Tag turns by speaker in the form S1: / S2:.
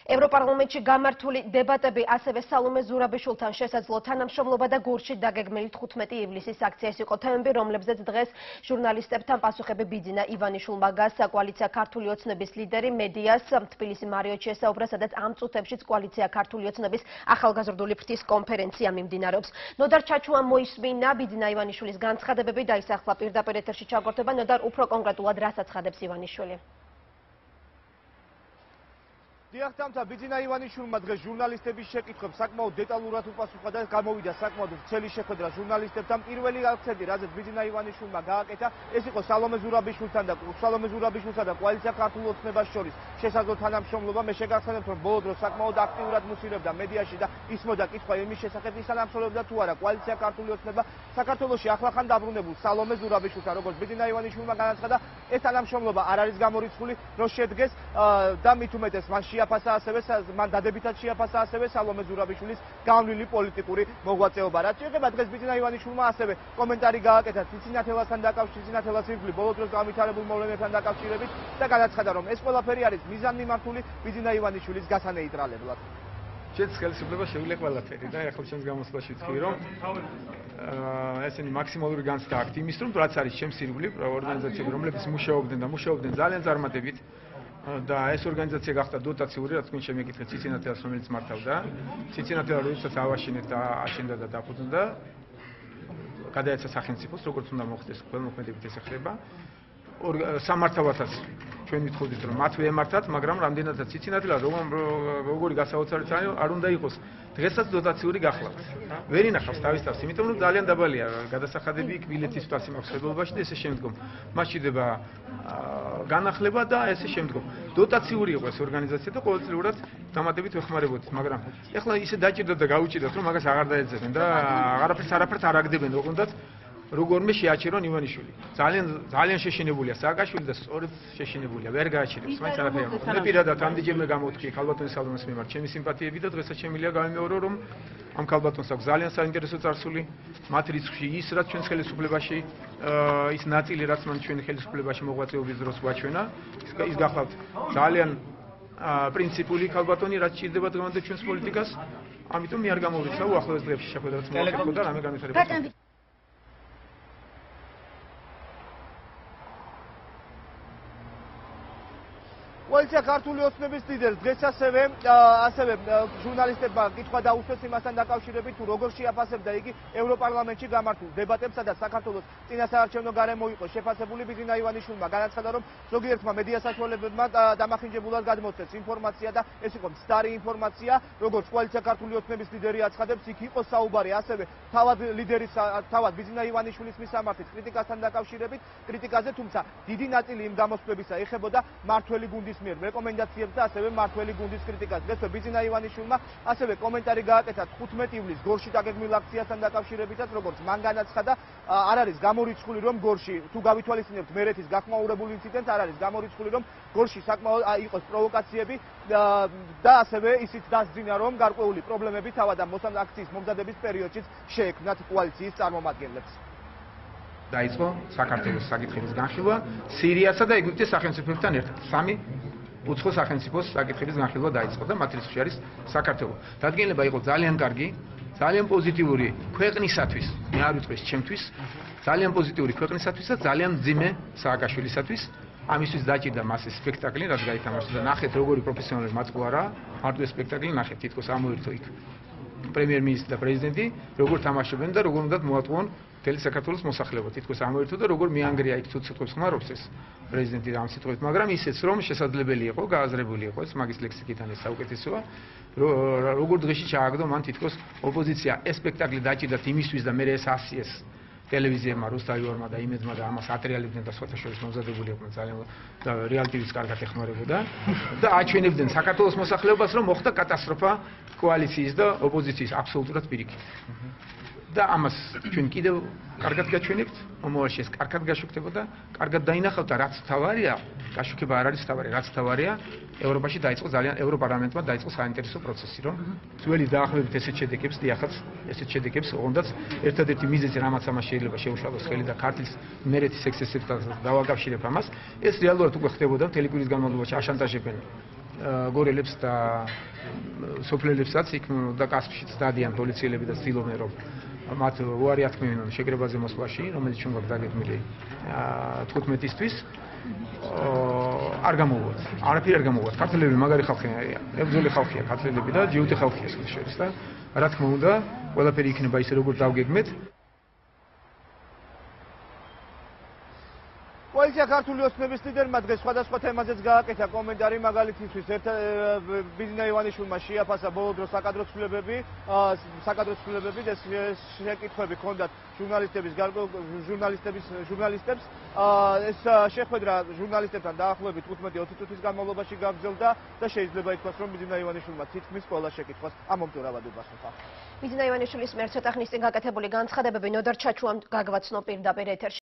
S1: ევროპარლამენტში გამართული დებატები ასევე სალომე ზურაბიშვილთან შესაძლო თანამშრომლობა და გურში დაგეგმილი 15 ივლისის აქცია ეს იყო თემები, რომლებზეც დღეს ჟურნალისტებთან პასუხები ბიძინა ივანიშვილმა გასცა კოალიცია ქართული ოცნების ლიდერი მედიას თბილისი მარიოტში ესაუბრა, სადაც ამ წუთებშიც კოალიცია ქართული ოცნების ახალგაზრდული ფრთის კონფერენცია მიმდინარეობს. ნოდარ ჩაჩუამ მოისმინა ბიძინა ივანიშვილის განცხადებები და ისახლა პირდაპირ ეთერში ჩაგორთება. ნოდარ, უფრო კონკრეტულად რას აცხადებს ივანიშვილი?
S2: დიახ, ბიძინა ივანიშვილმა დღეს ჟურნალისტების შეკითხვებს საკმაოდ დეტალურად უპასუხა და გამოვიდა საკმაოდ ვრცელი შეხვედრა ჟურნალისტებთან. პირველი აქცენტი, რაზეც ბიძინა ივანიშვილმა გააკეთა, ეს იყო სალომე ზურაბიშვილსა და კოალიცია ქართულ ოცნებას შორის შესაძლო თანამშრომლობა. მე შეგახსენებთ, რომ ბოლო დროს საკმაოდ აქტიურად მუსირებდა მედიაში და ისმოდა კითხვა იმის შესახებ, ის თანამშრომლობდა თუ არა კოალიცია ქართული ოცნება საქართველოში ახლახან დაბრუნებულ სალომე ზურაბიშვილთან. როგორც ბიძინა ივანიშვილმა განაცხადა, ეს თანამშრომლობა არ არის გამორიცხული, რომ შედგეს და მით უმეტეს მან დადებითად შეაფასა ასევე სალომე ზურაბიშვილის განვლილი პოლიტიკური მოღვაწეობა. რაც შეეხება დღეს ბიძინა ივანიშვილმა ასევე კომენტარი გააკეთა ციცინათელასთან დაკავშირებით, ირგვლივ ბოლო დროს განვითარებულ მოვლენებთან დაკავშირებით და განაცხადა, რომ ეს ყველაფერი არის მიზანმიმართული ბიძინა ივანიშვილის გასანეიტრალებლად.
S3: Შენს ხელისუფლება შეგვიძლია ყველაფერი და ახლა ჩემს გამოსვლაში ვთქვი, რომ ესენი მაქსიმალური განცდა აქვთ იმის, რომ რაც არის ჩემს ირგვლივ ორგანიზაციები, რომლებიც მუშაობდნენ ძალიან წარმატებით და ეს ორგანიზაცია გახდა დოტაციური, რაც თქვენ შემეკითხეთ ციცინათელას, რომელიც მართავდა. ციცინათელა როდესაც ავაშენეთ და აშენდა და დაფუძნდა, გადაეცა სახელმწიფოს, როგორც უნდა მოხდეს, ყველმოქმედებით ეს ეხება. სამართავათაც ჩვენ ვითხოვდით, რომ მათ ვემართათ, მაგრამ რამდენადაც ციცინათელა როგორი გასაოცარი არ უნდა იყოს. დღესაც დოტაციური გახლავთ. ვერ ინახავს თავის თავს, იმიტომ რომ ძალიან დაბალია გადასახადები იქ ბილეთის თვასი მაქვს ხებულობაში და ესე შემდგომ. მას ჭირდება განახლება და ესე შემდგომ. დოტაციური იყო ეს ორგანიზაცია და ყოველწლიურად დამატებით ვეხმარებოდით, მაგრამ ეხლა ისე დაჭირდათ და გაუჭირდათ, რომ მაგას აღარ დაეძებენ და არაფერს არ აგდებენ, ოღონდ როგორმე შეაჩერონ ივანიშვილი. ძალიან შეშინებულია სააკაშვილი და სწორედ შეშინებულია, ვერ გააჩერებს, მაინც არაფერი. მე პირადად ამდენჯერმე გამოვთქვი ქალბატონის სალომეს მიმართ ჩემი სიმპათიები და დღესაც შემიძლია გავიმეორო, რომ ამ ქალბატონს აქვს ძალიან საინტერესო წარსული, მათ რიცხვში ის, რაც ჩვენ ხელისუფლებაში ის ნაწილი, რაც მან ჩვენ ხელისუფლებაში მოღვაწეობის დროს გვაჩვენა, ის გახლავთ ძალიან პრინციპული ქალბატონი, რაც ჭირდება დღევანდელ ჩვენს პოლიტიკას. ამიტომ მე არ გამოვიცა უახლოეს დღეებში შეხვედრაც მოახერხო და რამე განვითარება. კოალიცია ქართული ოცნების ლიდერს დღეს ასევე ჟურნალისტებმა კითხვა დაუსვეს იმასთან დაკავშირებით, თუ როგორ შეაფასებდა იგი ევროპარლამენტში გამართულ დებატებს, სადაც საქართველოს წინასაარჩევნო გარემო იყო შეფასებული. ბიძინა ივანიშვილმა განაცხადა, რომ ზოგიერთმა მედია საშუალებებმა დამახინჯებულად გადმოსცეს ინფორმაცია და ეს იყო მცდარი ინფორმაცია, როგორც კოალიცია ქართული ოცნების ლიდერი აცხადებს, იქ იყო საუბარი ასევე თავად ბიძინა ივანიშვილის მისამართით კრიტიკასთან დაკავშირებით, კრიტიკაზე, თუმცა დიდი ნაწილი იმ გამოსვლებისა ეხებოდა მართველი გუნდის რეკომენდაციებს და ასევე მართველი გუნდის კრიტიკას. დღესვე ბიძინა ივანიშვილმა ასევე კომენტარი გააკეთა 15 ივლისს გორში დაგეგმილ აქციასთან დაკავშირებითაც, როგორც მან განაცხადა, არ არის გამორიცხული, რომ გორში თუ გავითვალისწინებთ მერეთის გახმაურებულ ინციდენტს, არ არის გამორიცხული, რომ გორში საკმაოდ იყოს პროვოკაციები და ასევე ისიც დასძინა, რომ გარკვეული პრობლემები თავად ამ აქციის მომზადების პერიოდშიც შეექმნათ კოალიციის წარმომადგენლებს.
S4: დაიწყო საქართველოს საკითხების განხილვა სირიასა და ეგვიპტის სახელმწიფოებთან ერთად. სამი უცხო სახელმწიფოს საკითხების განხილვა დაიწყო და მათ რიცხვში არის საქართველო. დადგენილება იყო ძალიან კარგი, ძალიან პოზიტიური ქვეყნისათვის, მე არ ვიტყვის ჩემთვის, ძალიან პოზიტიური ქვეყნისათვის და ძალიან მძიმე სააკაშვილისათვის. ამისთვის დაჭირდა მასე სპექტაკლი, რაც გაითამაშა და ნახეთ როგორი პროფესიონალი მაწყვლარა, მარტივი სპექტაკლი ნახეთ, თითქოს ამოერთო იქ პრემიერ-მინისტრი და პრეზიდენტი, როგორ თამაშობენ და როგორ უნდათ მოატყუონ მთელი საქართველოს მოსახლეობა. თითქოს ამოერთო და როგორ მიანგრია იქ თუ სიტყვებს ხმარობს ეს პრეზიდენტი ამ სიტყვებით, მაგრამ ისეც რომ შესაძლებელი იყო, გააზრებული იყო ეს მაგის ლექსიკიდან ეს საუკეთესოა, როგორ დღეში ჩააგდო მან თითქოს ოპოზიცია ეს სპექტაკლი დაჭირდათ იმისთვის და მე ეს ასიეს ტელევიზიებმა, რუსთავმა და იმედმა და ამას ატრიალებდნენ და სხვათა შორის მომზადებული იყვნენ ძალიან და რეალიტივიც კარგად ეხმარებოდა და აჩვენებდნენ საქართველოს მოსახლეობას, რომ მოხდა კატასტროფა კოალიციის და ოპოზიციის აბსოლუტურად პირიქით. და ამას ჩვენ კიდევ კარგად გაჩვენებთ, მომავალში ეს კარგად გაშუქდებოდა, კარგად დაინახავთ და რაც თავარია, გაშუქება არ არის თავარი, რაც თავარია, ევროპაში დაიწყო ევროპარლამენტმა დაიწყო საინტერესო პროცესი, რომ ძველი დაახლოებით ესეთ შედეგებს დიახაც, ესეთ შედეგებს ოღონდაც ერთადერთი მიზეზი რამაც ამას შეიძლება შეუშალოს ხელი და ქართლის მერეთის ექსცესებთან დავაკავშირებ ამას, ეს რეალურად უკვე ხდებოდა მთელი კვირის განმავლობაში აშანტაჟებენ გორელებს და სოფლელებსაც იქ და კასპშიც დადიან პოლიციელები და ცდილობდნენ რომ მათ უარი ათქმევინონ შეკრებაზე მოსვლაში, რომელიც ჩვენ გვაქვს დაგეგმილი 15-ისთვის. არ გამოვუათ. არაფერი არ გამოვუათ. ქართველები მაგარი ხალხი არიან. ებრძოლი ხალხია ქართველები და ჯიუტი ხალხია სხვათა შორის და რა თქმა უნდა, ყველაფერი იქნება ისე როგორც დავგეგმეთ.
S2: პოლიცია ქართული ოცნების ლიდერმა დღეს სხვადასხვა თემაზეც გააკეთა კომენტარი, მაგალითისთვის ბიძინა ივანიშვილმა შეაფასა ბოლო დროს საკადრო ცვლილებები და შეკითხვები ჰქონდათ ჟურნალისტებს. ეს შეხვედრა ჟურნალისტებთან დაახლოებით 15-20 წუთის განმავლობაში გაგრძელდა და შეიძლება ითქვას, რომ ბიძინა ივანიშვილმა თითქმის ყველა შეკითხვას ამომტურავად უპასუხა.
S1: ბიძინა ივანიშვილის მიერ ცოტა ხნის წინ გაკეთებული განცხადებები ნოდარ ჩაჩუამ გაგვაცნო პირდაპირ ეთერში.